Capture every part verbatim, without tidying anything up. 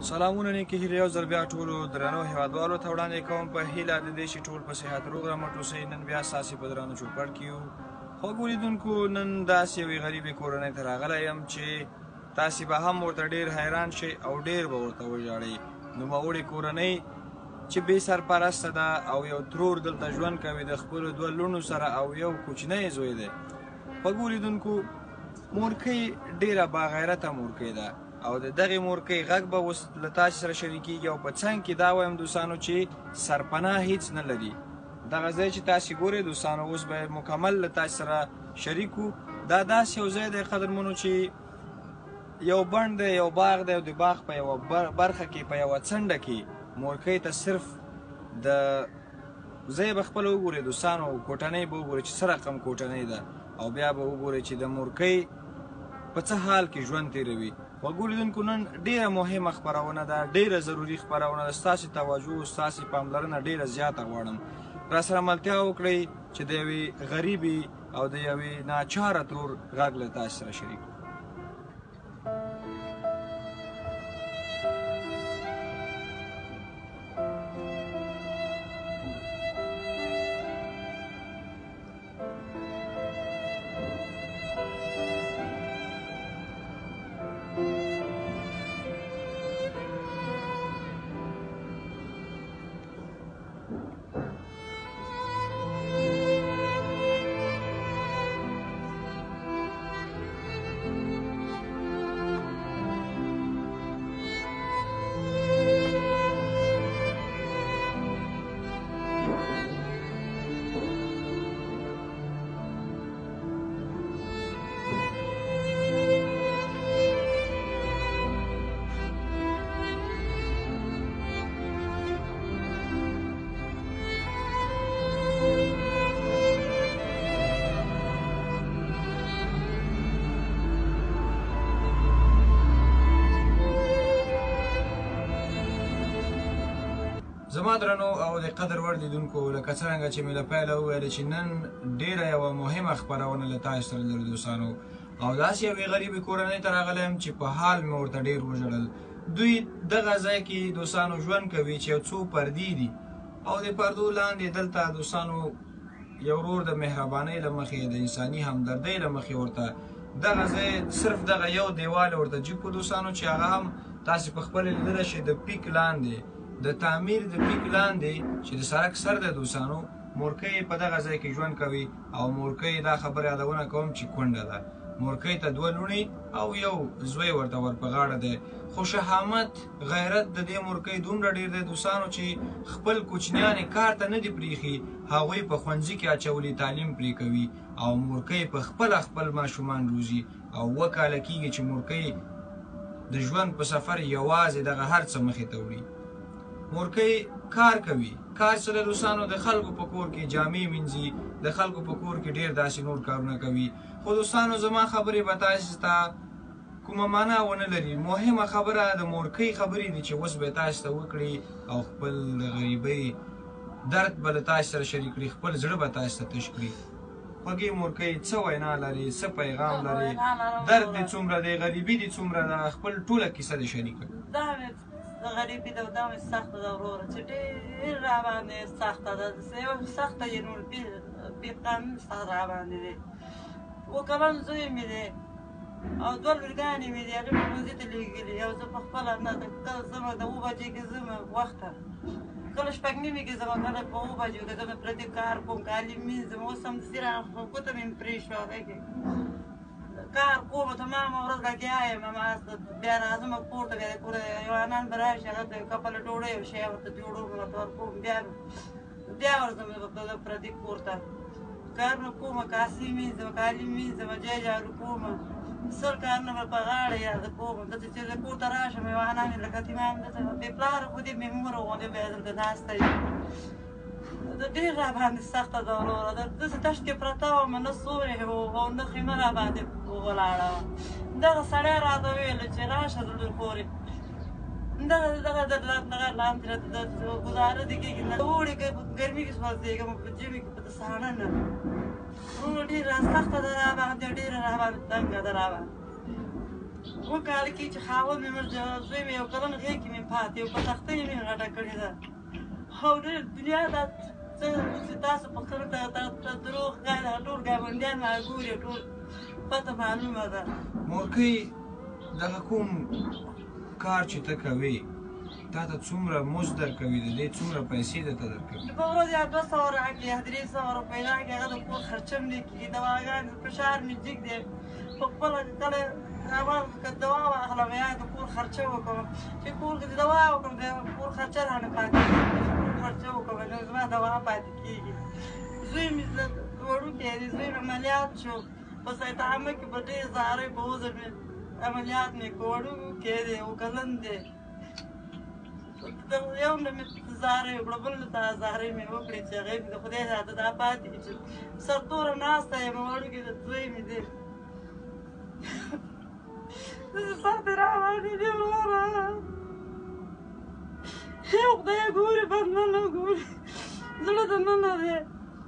سلامونه نیکې هیلې یو ځل بیا ټولو درنو هېوادوالو ته وړاندې کوم په هیله د دې چې ټول په صحت روغ رمټ اوسئ. نن بیا ستاسې په درانه چوپړ کې یو. خوږو لیدونکو، نن داسې یوې غریبې کورنۍ ته راغلی یم چې تاسې به هم ورته ډېر حیران شئ او ډېر به ورته وژاړئ. نوموړې کورنۍ چې بې سرپرسته ده او یو ترور دلته ژوند کوي د خپلو دوه لوڼو سره او یو کوچنی زوی دی. خوږو لیدونکو، مورکۍ ډېره باغیرته مورکۍ ده او د دغې مورکۍ غږ به اوس له تاسې سره شریکېږي او په څنګ کې دا وایم دوستانو چې سرپناه هیڅ نه لري. دغه ځای چې تاسې ګورئ دوستانو، اوس به مکمل له تاسې سره شریک وو. دا داسې یو ځای دی قدرمنو چې یو بڼ دی، یو باغ دی او د باغ په یوه برخه کې په یوه څنډه کې مورکۍ ته صرف د ځای به خپله وګورئ دوستانو، کوټنۍ به وګورئ چې څه رقم کوټنۍ ده او بیا به وګورئ چې د مورکۍ په څه حال کې ژوند تېروي. خوږو لیدونکو، نن ډېره مهمه خپرونه ده، ډېره ضروري خپرونه ده. ستاسې توجه، ستاسې پاملرنه ډېره زیاته غواړم. راسره ملتیا وکړئ چې د یوې غریبې او د یوې ناچاره ترور غږ له تاسې سره شریک کړو. زما درنو او د قدر وړ لیدونکو، لکه څرنګه چې مې له پیله وویل چې نن ډېره یوه مهمه خپرونه له تاسو سره لرو دوستانو، او داسې یوې غریبې کورنۍ ته راغلی یم چې په حال مې ورته ډېر وژړل. دوی دغه ځای کې دوستانو ژوند کوي چې یو څو پردې دي او د پردو لاندې دلته دوستانو یو ورور د مهربانۍ له مخې، د انساني همدردۍ له مخې ورته دغه ځای صرف دغه یو دیوال ورته جګ کړو دوستانو، چې هغه هم تاسې په خپله لیدلی شئ د پیک لاندې، د تعمیر د پیک لاندې چې د سړک سر دی دوستانو، مورکۍ په دغه ځای کې ژوند کوي. او مورکۍ دا خبره یادونه کوم چې کونډه ده. مورکۍ ته دوه لوڼې او یو زوی ورته ور په غاړه دی. خو شهامت، غیرت د دې مورکۍ دومره ډېر دی دوستانو چې خپل کوچنیان یې کار ته نه دي پرېښي، هغوی په ښوونځي کې اچولي، تعلیم پرې کوي او مورکۍ په خپله خپل ماشومان روزي. او اووه کاله کېږي چې مورکۍ د ژوند په سفر یوازې دغه هر څه مخې ته وړي. مورکۍ کار کوي، کار سره دوستانو د خلکو په کور کې جامې مینځي، د خلکو په کور کې ډېر داسې نور کارونه کوي. خو دوستانو زما خبرې به تاسې ته کومه معنا ونه لري. مهمه خبره د مورکۍ خبرې دي چې اوس به یې تاسې ته وکړي او خپل د غریبۍ درد به له تاسې سره شریک کړي، خپل زړه به تاسې ته تش کړي. خوږې مورکۍ څه وینا لري، څه پیغام لري، درد دې څومره دی، غریبي دې څومره ده، خپل ټوله کیسه دې شریکه کړي. د غریبي ده دا مې سخته ده وروره، چې ډېر راباندې سخته ده. یو سخته یې نو بې قانون سخت راباندې دی. اووه کلن زوی مې دی او دوه لورګانې مې دي، هغې مې ښوونځي ته لېږلي. او زه پخپله نه کله ځمه د اووه بجې کې ځمه وخته، کله شپږ نیمې کې ځمه، کله په اووه بجو کې ځمه، پردي کار کوم، کالي مینځم. اوس همداسې راغلم، ګوته مې پرې شوه هغې کې کار کوم، تمامه ورځ لګیا یم. هماغسې بیا راځم کور ته، بیا د کور حیوانان به راشي، هغه ته یو کپله ډوډۍ یو شی ورته جوړوم، ورته ورکوم، بیا بیا ورځم د پردي کور ته، کارونه کوم، کاسې مینځم، کالي مینځم، جای جارو کوم، سل کارونه به په غاړه یاده کوم. دلته چې زه کور ته راشم حیوانان یې لکه یتیمان دلته بې پلاره خو دې بې موره غوندې بیا دلته ناسته یم. ډېر راباندې سخته ده وروره، داسې تشت کې پرته وم، نه سوری و نه خیمه راباندې ولاړه وه. دغه سړی راته وویل چې راشه د لور خورې، دغه دغه دغه لاندې راته ګزاره دې کېږي، د اوړي کې ګرمي کې سوځېږم، په ژمي کې په ساړه نه. وروره ډېره سخته ده راباندې، ډېره راباندې تنګه ده راباندې. اووه کاله کې چې خاوند مې مړ، زوی مې یو کلن غېږ کې مې پاتې او په سختۍ مې غټه کړې ده او ډېر دنیا دا څه چې تاسو په خپل ته دروغ ښکاري هغه ټول ګاونډیان ما ګوري ټول پته معلومه ده مورکۍ دغه کوم کار چې ته کوې تا ته څومره مزد درکوي د دې څومره پیسې درته درکوي په ورځ یا دوه سوه راکړي یا درې سوه روپۍ راکړي هغه د کور خرچه مې کېږي دواګانې فشار مې جګ دی په خپله کله اول که دوا واخلم یا د کور خرچه وکړم چې کور کې دوا وکړم د کور خرچه رانه پاتې کېږي کور خرچه وکړم نو زما دوا پاتې کېږي زوی مې وړوکی دی زوی مې عملیات شو په سید عامه کې په ډېر زارۍ په وزر مې عملیات مې کړ وړوکی دی او کلن دی یو نه مې زارۍ وکړه بل ته زارۍ مې وکړې چې هغې مې د خدای راته دا پاتې کړي چې سرتوره ناسته یم وړوکی د زوی مې دی سختې روانې دي وروره یو خدای ګوري بد نه نه ګوري زړه د ننه دی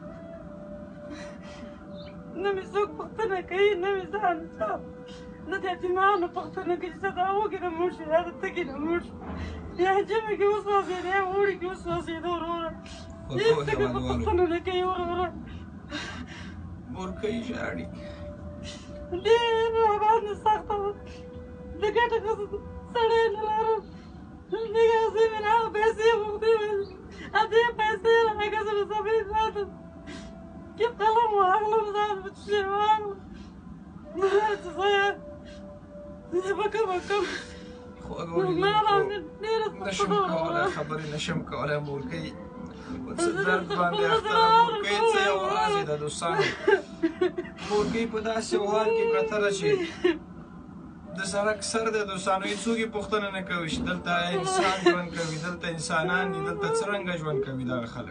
نه مې څوک پوښتنه کوي نه مې ځان چا نه د یتیمانو پوښتنه کوي چې څه دا وږي نه مړ شي یا د تږي نه مړ شي یا ژمي کې وسوځېده یا اوړي کې وسوځېده وروره هېڅ څه پوښتنه نه کوي وروره مورکۍ ژاړي ډېر راباندې سخته وه د ګټه سړی نه لرم دغسې مې نه هغه پیسې غوښتې وې همدې پیسې راکړه زه به سبې ساتم کې قلم واخلم ځان به څه شی واخلم هر څه زه به کومه کوم ما باندې ډېره نشم کولی خبرې نشم کولی مورکۍ په څه درد باندې اخته ده مورکۍ څه یوازې ده دوستانو مورکۍ په داسې حال کې پرته ده چې د سړک سر دی دوستانو هېڅوک یې پوښتنه نه کوي چې دلته انسان ژوند کوي دلته انسانان دي دلته څرنګه ژوند کوي دغه خلک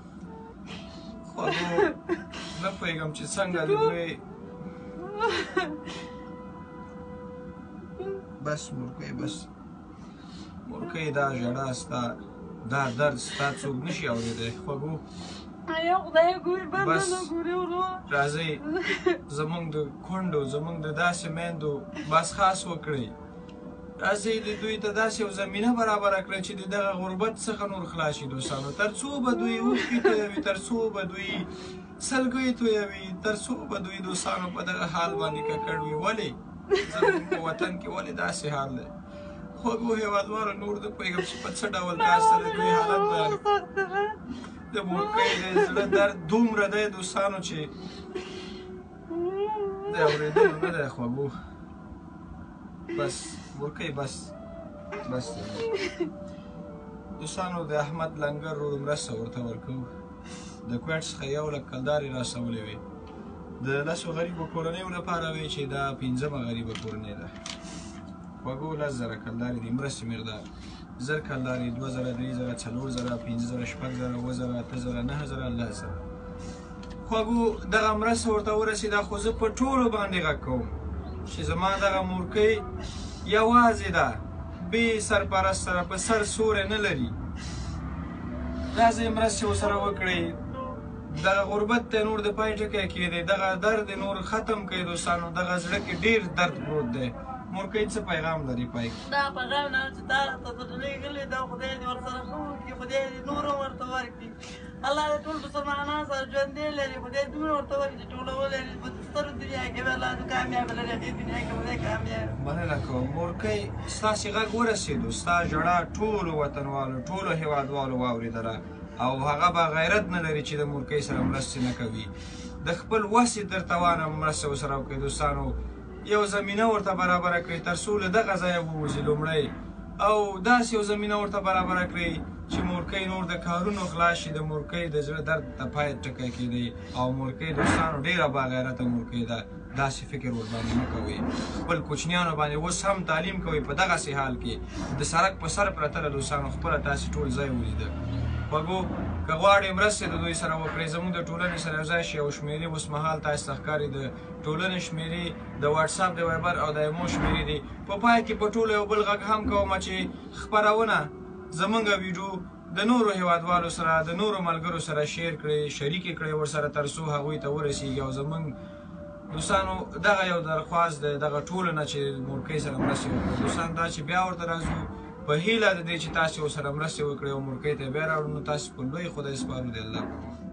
خوږو نه پوهېږم چې څنګه د دوی بس مورکۍ بس مورکۍ دا ژړا ستا دا درد ستا څوک نشي اورېدی خوږو بس راځئ زموږ د کونډو زموږ د داسې میندو بس خاص وکړئ راځئ د دوی ته داسې یو زمینه برابره کړئ چې د دغه غربت څخه نور خلاص شي دوستانو تر څو به دوی اوښکې تویوي تر څو به دوی سلګۍ تویوي تر څو به دوی دوستانو په دغه حال باندې ککړ وي ولې زموږ په وطن کې ولې داسې حال دی خوږو هېوادوالو نور نه پوهېږم چې په څه ډول تاسو ته د دوی حالت بیان د مورکۍ د زړه درد دومره دی دوستانو چې د اورېدلو نه دی خوږو بس مورکۍ بس بس دوستانو د احمد لنګر ورو مرسته ورته ورکوو د کویټ څخه یو لک کلدارې راسولې وې د لسو غریبو کورنیو لپاره وې چې دا پنځمه غریبه کورنۍ ده خوږو لس زره کلدارې دي مرستې مقدار زر کلدارې دوه زره درې زره څلور زره پنځه زره شپږ زره اووه زره اته زره نهه زره لس زره خوږو دغه مرسته ورته ورسېده خو زه په ټولو باندې غږ کوم چې زما دغه مورکۍ یوازې ده بې سرپرست سره په سر سوری نه لري راځئ مرستې ورسره وکړئ دغه غربت دی نور د پای ټکی کېدی دغه درد دی نور ختم کړئ دوستانو دغه زړه کې ډېر درد پروت دی مورکۍ څه پیغام لري پای دا پیغام نه چې تا راته درلېږلې دا خدای دې ورسره ښه وکړي خدای دې نور هم ورته ورکړي الله دې ټول مسلمانان سره ژوندی لري خدای دومره ورته ورکړي چې ټوله ولري په سترو دنیا کې به الله کامیابه لري دې دنیا کې به دی کامیاب مننه کوم مورکۍ ستاسې غږ ورسېدو ستا ژړا ټولو وطنوالو ټولو هېوادوالو واورېدله او هغه به غیرت نه لري چې د مورکۍ سره مرستې نه کوي د خپل وس یې در توانه مرسته ورسره وکړئ دوستانو یو زمینه ورته برابره کړئ تر څو له دغه ځایه ووځي لومړی او داسې یو زمینه ورته برابره کړئ چې مورکۍ نور د کارونو خلاص شي د مورکۍ د زړه درد ته پای ټکی کېدی او مورکۍ دوستانو ډېره باغیرته مورکۍ ده داسې فکر ورباندې مه کوئ خپل کوچنیانو باندې اوس هم تعلیم کوئ په دغسې حال کې د سړک په سر پرته له دوستانو خپله تاسې ټول ځای ولیده خوږو که غواړئ مرستې د دوی سره وکړئ زموږ د ټولنې سره یو ځای شي او شمېرې اوس مهال تاسې ته ښکاري د ټولنې شمېرې د واټساپ د وایبر او د ایمو شمېرې دي په پای کې په ټولو یو بل غږ هم کومه چې خپرونه زموږ ویډیو د نورو هېوادوالو سره د نورو ملګرو سره شیر کړئ شریکې کړئ ورسره تر څو هغوی ته ورسېږي او زموږ دوستانو دغه یو درخواست دی دغه ټولو نه چې مورکۍ سره مرستې وکړو دوستان دا چې بیا ورته راځو په هیله د دې چې تاسې ورسره مرستې وکړئ او مورکۍ ته یې بیا راوړو نو تاسې په لوی خدای سپارو د الله په امان